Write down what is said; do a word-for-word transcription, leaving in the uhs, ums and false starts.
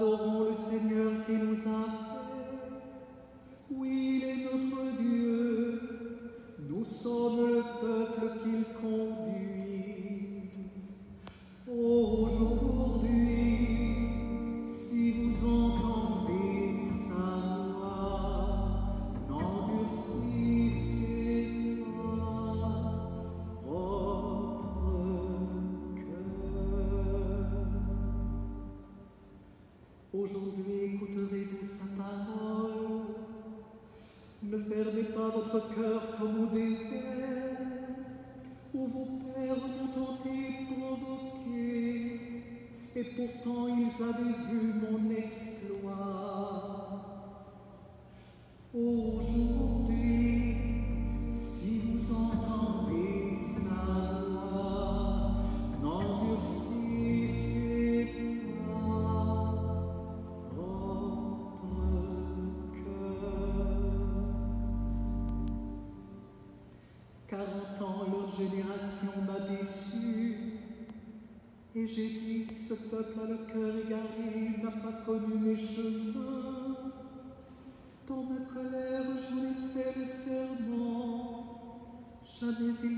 adorons le Seigneur qui nous a fait. Oui, il est notre Dieu, nous sommes le peuple qu'il conduit. Aujourd'hui, si vous entendez sa voix, n'endurcissez pas votre cœur. Aujourd'hui, écouterez-vous sa parole. Ne fermez pas votre cœur comme au désert, où vos pères m'ont tenté provoqué, et pourtant ils avaient vu mon exploit. Aujourd'hui, si vous entendez sa voix, n'endurcissez pas votre cœur. Quarante ans, leur génération m'a déçu, et j'ai dit, ce peuple a le cœur égaré, il n'a pas connu mes chemins. Dans ma colère, je lui ai fait le serment, jamais il